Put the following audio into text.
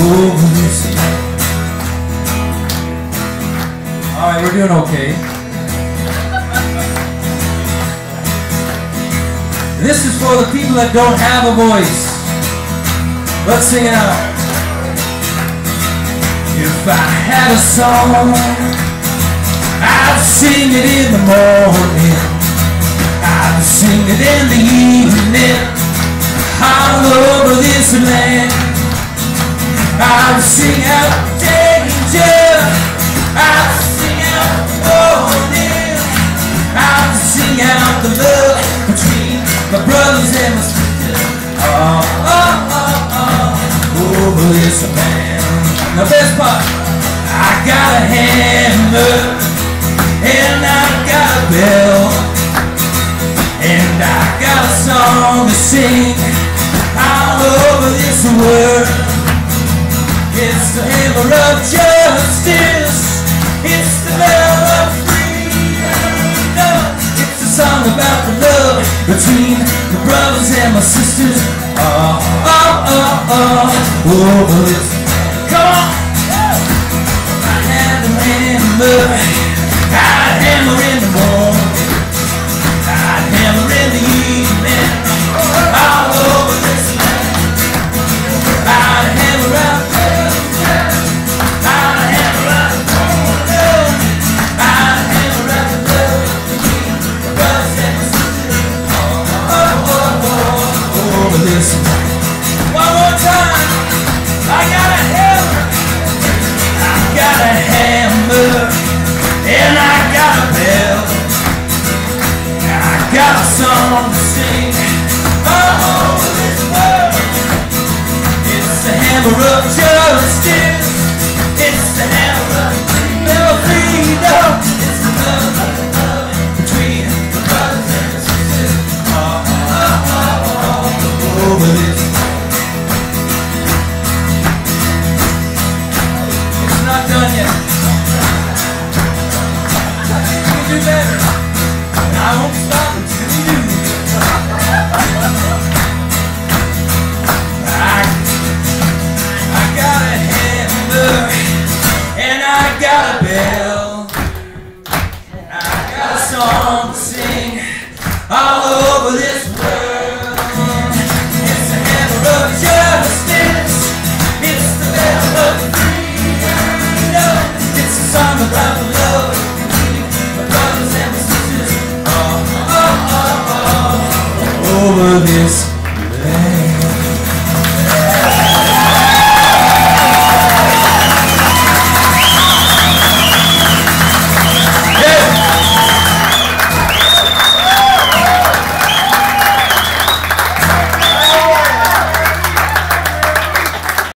over this. Alright, we're doing okay. This is for the people that don't have a voice. Let's sing it out. If I had a song, I'd sing it in the morning, I'd sing it in the evening, all over this land. I'd sing out danger, I'd sing out warning, I'd sing out the love between my brothers and my sisters. Oh, oh, oh, oh, over this land. The best part, I got a hammer, and I got a bell, and I got a song to sing all over this world. It's the hammer of justice, it's the bell of freedom, it's a song about the love between the brothers and my sisters. Oh, oh, oh, oh, over this. Come on! I had a hammer, I'd hammer in the morning, I'd hammer in the evening, all over this land. I'd hammer out there, I'd hammer out the corner, I'd hammer out the love between the brothers and the sisters. Oh, oh, oh, oh, over this land. One more time! I got a hammer, I got a hammer, and I got a bell, I got a song to sing all over this world. It's the hammer of justice, it's the hammer of freedom, it's the love between the brothers and the sisters. Oh, oh, oh, oh, over this. Not done yet. You do better. And I won't stop until you do. I got a hammer, and I got a bell, I got a song to sing all over this world. It's the hammer of justice, it's the bell of freedom, it's a song about the love between my brothers and my sisters. Oh, oh, oh, oh, over this.